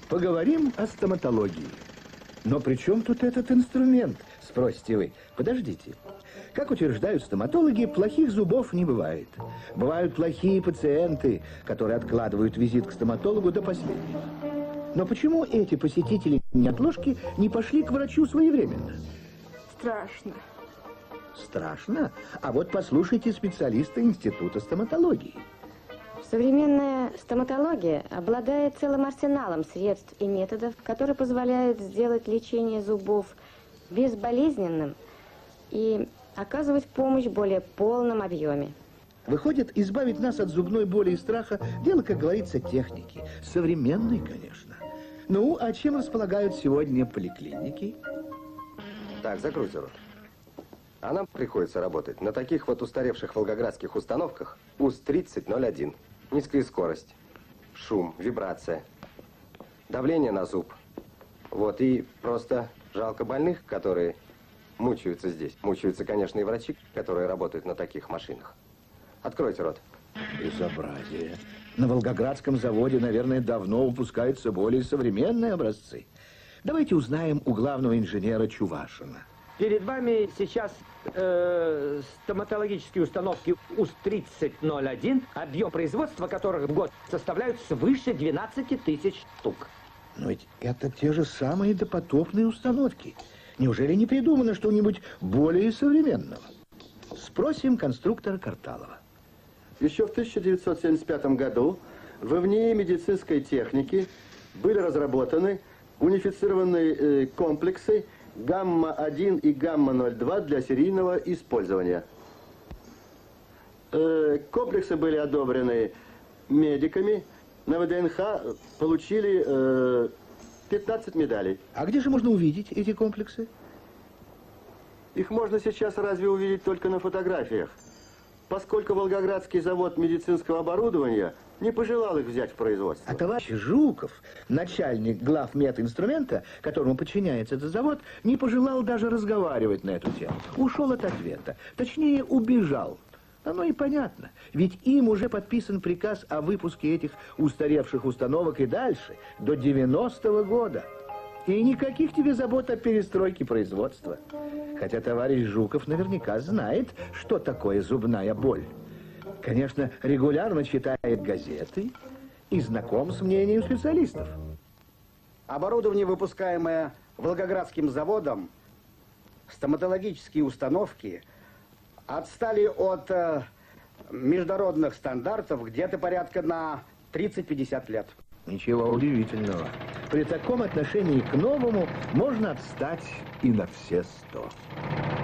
Поговорим о стоматологии. Но при чем тут этот инструмент, спросите вы? Подождите. Как утверждают стоматологи, плохих зубов не бывает. Бывают плохие пациенты, которые откладывают визит к стоматологу до последнего. Но почему эти посетители неотложки не пошли к врачу своевременно? Страшно. Страшно? А вот послушайте специалиста Института стоматологии. Современная стоматология обладает целым арсеналом средств и методов, которые позволяют сделать лечение зубов безболезненным и оказывать помощь в более полном объеме. Выходит, избавить нас от зубной боли и страха – дело, как говорится, техники. Современной, конечно. Ну, а чем располагают сегодня поликлиники? Так, закройте рот. А нам приходится работать на таких вот устаревших волгоградских установках УЗ-3001. Низкая скорость, шум, вибрация, давление на зуб. Вот, и просто жалко больных, которые мучаются здесь. Мучаются, конечно, и врачи, которые работают на таких машинах. Откройте рот. Безобразие. На Волгоградском заводе, наверное, давно выпускаются более современные образцы. Давайте узнаем у главного инженера Чувашина. Перед вами сейчас стоматологические установки УЗ-3001, объем производства которых в год составляют свыше 12 тысяч штук. Но ведь это те же самые допотопные установки. Неужели не придумано что-нибудь более современного? Спросим конструктора Карталова. Еще в 1975 году в НИИ медицинской техники были разработаны унифицированные комплексы гамма-1 и гамма-02 для серийного использования. Комплексы были одобрены медиками. На ВДНХ получили 15 медалей. А где же можно увидеть эти комплексы? Их можно сейчас разве увидеть только на фотографиях, поскольку Волгоградский завод медицинского оборудования не пожелал их взять в производство. А товарищ Жуков, начальник главмединструмента, которому подчиняется этот завод, не пожелал даже разговаривать на эту тему. Ушел от ответа. Точнее, убежал. Оно и понятно. Ведь им уже подписан приказ о выпуске этих устаревших установок и дальше, до 90-го года. И никаких тебе забот о перестройке производства. Хотя товарищ Жуков наверняка знает, что такое зубная боль. Конечно, регулярно читает газеты и знаком с мнением специалистов. Оборудование, выпускаемое Волгоградским заводом, стоматологические установки, отстали от международных стандартов где-то порядка на 30-50 лет. Ничего удивительного. При таком отношении к новому можно отстать и на все 100.